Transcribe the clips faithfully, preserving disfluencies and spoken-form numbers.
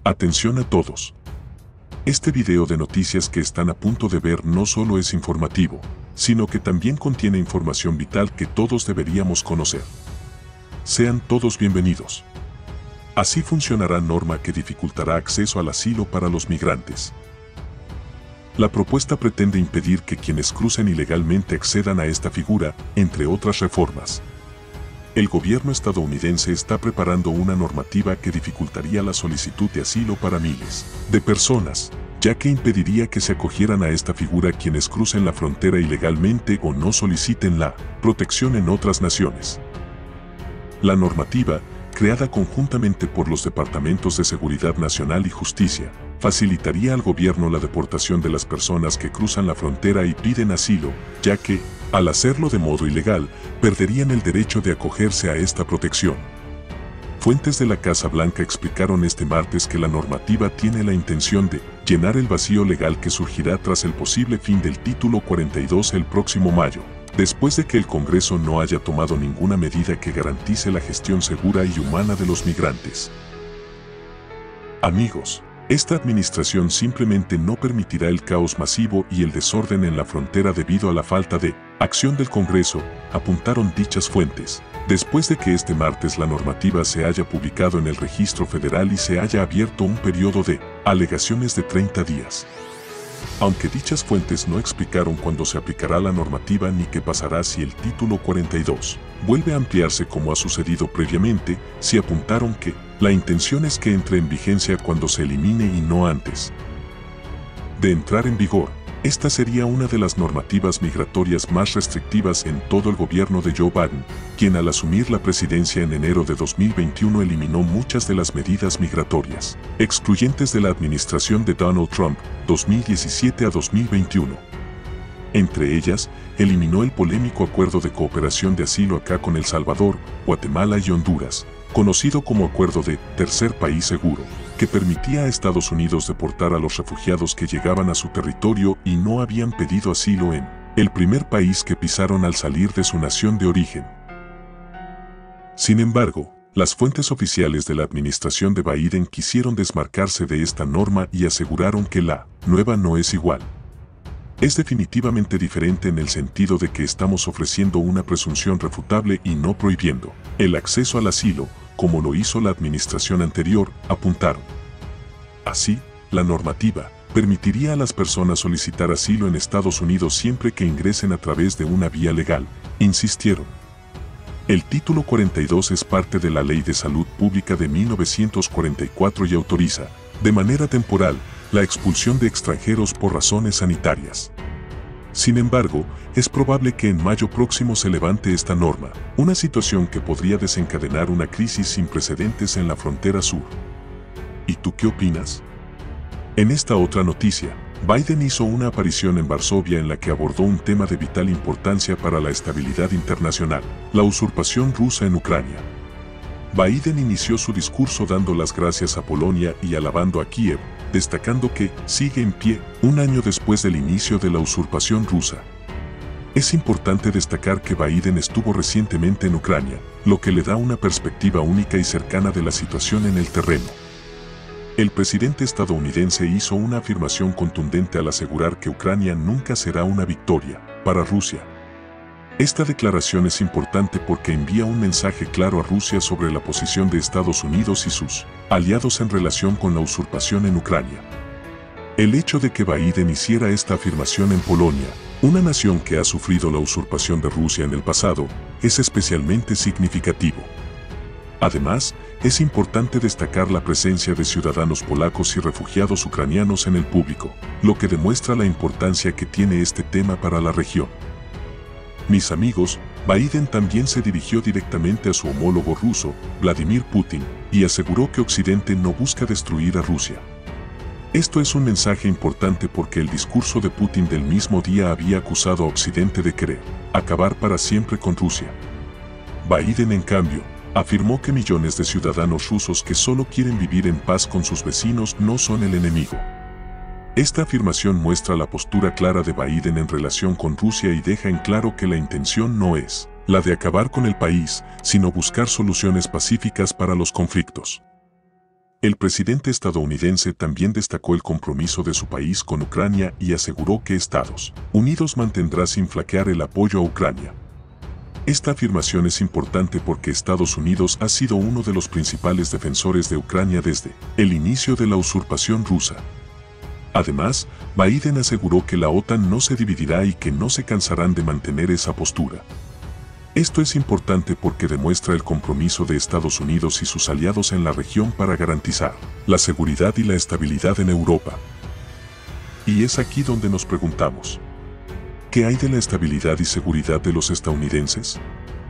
Atención a todos. Este video de noticias que están a punto de ver no solo es informativo, sino que también contiene información vital que todos deberíamos conocer. Sean todos bienvenidos. Así funcionará norma que dificultará acceso al asilo para los migrantes. La propuesta pretende impedir que quienes crucen ilegalmente accedan a esta figura, entre otras reformas. El gobierno estadounidense está preparando una normativa que dificultaría la solicitud de asilo para miles de personas, ya que impediría que se acogieran a esta figura quienes crucen la frontera ilegalmente o no soliciten la protección en otras naciones. La normativa, creada conjuntamente por los Departamentos de Seguridad Nacional y Justicia, facilitaría al gobierno la deportación de las personas que cruzan la frontera y piden asilo, ya que, al hacerlo de modo ilegal, perderían el derecho de acogerse a esta protección. Fuentes de la Casa Blanca explicaron este martes que la normativa tiene la intención de llenar el vacío legal que surgirá tras el posible fin del Título cuarenta y dos el próximo mayo, después de que el Congreso no haya tomado ninguna medida que garantice la gestión segura y humana de los migrantes. Amigos, esta administración simplemente no permitirá el caos masivo y el desorden en la frontera debido a la falta de acción del Congreso, apuntaron dichas fuentes, después de que este martes la normativa se haya publicado en el Registro Federal y se haya abierto un periodo de alegaciones de treinta días. Aunque dichas fuentes no explicaron cuándo se aplicará la normativa ni qué pasará si el Título cuarenta y dos vuelve a ampliarse como ha sucedido previamente, sí apuntaron que la intención es que entre en vigencia cuando se elimine y no antes de entrar en vigor. Esta sería una de las normativas migratorias más restrictivas en todo el gobierno de Joe Biden, quien al asumir la presidencia en enero de dos mil veintiuno eliminó muchas de las medidas migratorias excluyentes de la administración de Donald Trump, dos mil diecisiete a dos mil veintiuno. Entre ellas, eliminó el polémico Acuerdo de Cooperación de Asilo acá con El Salvador, Guatemala y Honduras, conocido como Acuerdo de Tercer País Seguro, que permitía a Estados Unidos deportar a los refugiados que llegaban a su territorio y no habían pedido asilo en el primer país que pisaron al salir de su nación de origen. Sin embargo, las fuentes oficiales de la administración de Biden quisieron desmarcarse de esta norma y aseguraron que la nueva no es igual. Es definitivamente diferente en el sentido de que estamos ofreciendo una presunción refutable y no prohibiendo el acceso al asilo, como lo hizo la administración anterior, apuntaron. Así, la normativa permitiría a las personas solicitar asilo en Estados Unidos siempre que ingresen a través de una vía legal, insistieron. El Título cuarenta y dos es parte de la Ley de Salud Pública de mil novecientos cuarenta y cuatro y autoriza, de manera temporal, la expulsión de extranjeros por razones sanitarias. Sin embargo, es probable que en mayo próximo se levante esta norma, una situación que podría desencadenar una crisis sin precedentes en la frontera sur. ¿Y tú qué opinas? En esta otra noticia, Biden hizo una aparición en Varsovia en la que abordó un tema de vital importancia para la estabilidad internacional, la usurpación rusa en Ucrania. Biden inició su discurso dando las gracias a Polonia y alabando a Kiev, destacando que sigue en pie un año después del inicio de la usurpación rusa. Es importante destacar que Biden estuvo recientemente en Ucrania, lo que le da una perspectiva única y cercana de la situación en el terreno. El presidente estadounidense hizo una afirmación contundente al asegurar que Ucrania nunca será una victoria para Rusia. Esta declaración es importante porque envía un mensaje claro a Rusia sobre la posición de Estados Unidos y sus aliados en relación con la usurpación en Ucrania. El hecho de que Biden hiciera esta afirmación en Polonia, una nación que ha sufrido la usurpación de Rusia en el pasado, es especialmente significativo. Además, es importante destacar la presencia de ciudadanos polacos y refugiados ucranianos en el público, lo que demuestra la importancia que tiene este tema para la región. Mis amigos, Biden también se dirigió directamente a su homólogo ruso, Vladimir Putin, y aseguró que Occidente no busca destruir a Rusia. Esto es un mensaje importante porque el discurso de Putin del mismo día había acusado a Occidente de querer acabar para siempre con Rusia. Biden, en cambio, afirmó que millones de ciudadanos rusos que solo quieren vivir en paz con sus vecinos no son el enemigo. Esta afirmación muestra la postura clara de Biden en relación con Rusia y deja en claro que la intención no es la de acabar con el país, sino buscar soluciones pacíficas para los conflictos. El presidente estadounidense también destacó el compromiso de su país con Ucrania y aseguró que Estados Unidos mantendrá sin flaquear el apoyo a Ucrania. Esta afirmación es importante porque Estados Unidos ha sido uno de los principales defensores de Ucrania desde el inicio de la usurpación rusa. Además, Biden aseguró que la OTAN no se dividirá y que no se cansarán de mantener esa postura. Esto es importante porque demuestra el compromiso de Estados Unidos y sus aliados en la región para garantizar la seguridad y la estabilidad en Europa. Y es aquí donde nos preguntamos, ¿qué hay de la estabilidad y seguridad de los estadounidenses?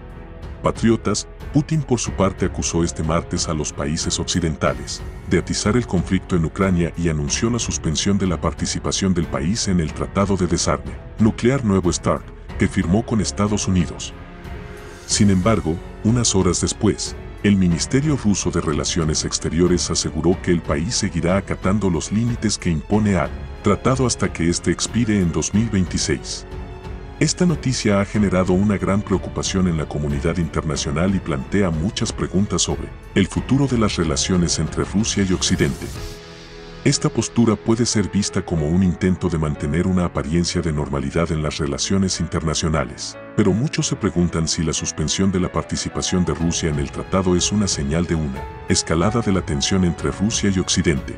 Patriotas, Putin por su parte acusó este martes a los países occidentales de atizar el conflicto en Ucrania y anunció la suspensión de la participación del país en el Tratado de Desarme Nuclear Nuevo START, que firmó con Estados Unidos. Sin embargo, unas horas después, el Ministerio ruso de Relaciones Exteriores aseguró que el país seguirá acatando los límites que impone al tratado hasta que este expire en dos mil veintiséis. Esta noticia ha generado una gran preocupación en la comunidad internacional y plantea muchas preguntas sobre el futuro de las relaciones entre Rusia y Occidente. Esta postura puede ser vista como un intento de mantener una apariencia de normalidad en las relaciones internacionales, pero muchos se preguntan si la suspensión de la participación de Rusia en el tratado es una señal de una escalada de la tensión entre Rusia y Occidente.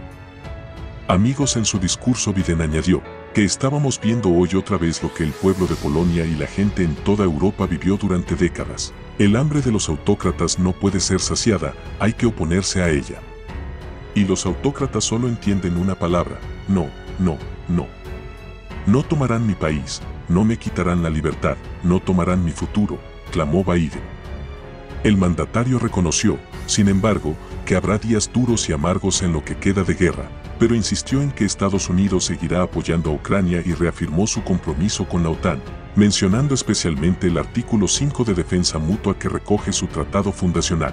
Amigos, en su discurso Biden añadió que estábamos viendo hoy otra vez lo que el pueblo de Polonia y la gente en toda Europa vivió durante décadas. El hambre de los autócratas no puede ser saciada, hay que oponerse a ella. Y los autócratas solo entienden una palabra: no, no, no. No tomarán mi país, no me quitarán la libertad, no tomarán mi futuro, clamó Biden. El mandatario reconoció, sin embargo, que habrá días duros y amargos en lo que queda de guerra, pero insistió en que Estados Unidos seguirá apoyando a Ucrania y reafirmó su compromiso con la OTAN, mencionando especialmente el artículo cinco de defensa mutua que recoge su tratado fundacional.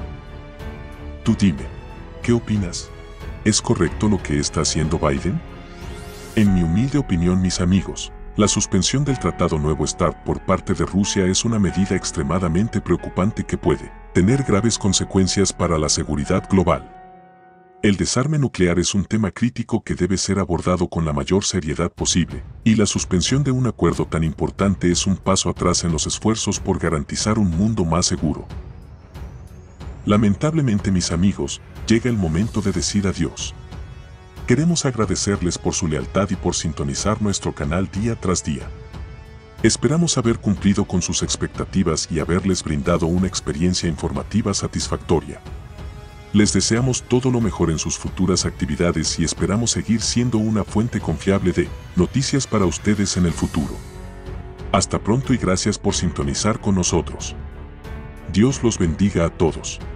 Tú dime, ¿qué opinas? ¿Es correcto lo que está haciendo Biden? En mi humilde opinión, mis amigos, la suspensión del Tratado Nuevo START por parte de Rusia es una medida extremadamente preocupante que puede tener graves consecuencias para la seguridad global. El desarme nuclear es un tema crítico que debe ser abordado con la mayor seriedad posible, y la suspensión de un acuerdo tan importante es un paso atrás en los esfuerzos por garantizar un mundo más seguro. Lamentablemente, mis amigos, llega el momento de decir adiós. Queremos agradecerles por su lealtad y por sintonizar nuestro canal día tras día. Esperamos haber cumplido con sus expectativas y haberles brindado una experiencia informativa satisfactoria. Les deseamos todo lo mejor en sus futuras actividades y esperamos seguir siendo una fuente confiable de noticias para ustedes en el futuro. Hasta pronto y gracias por sintonizar con nosotros. Dios los bendiga a todos.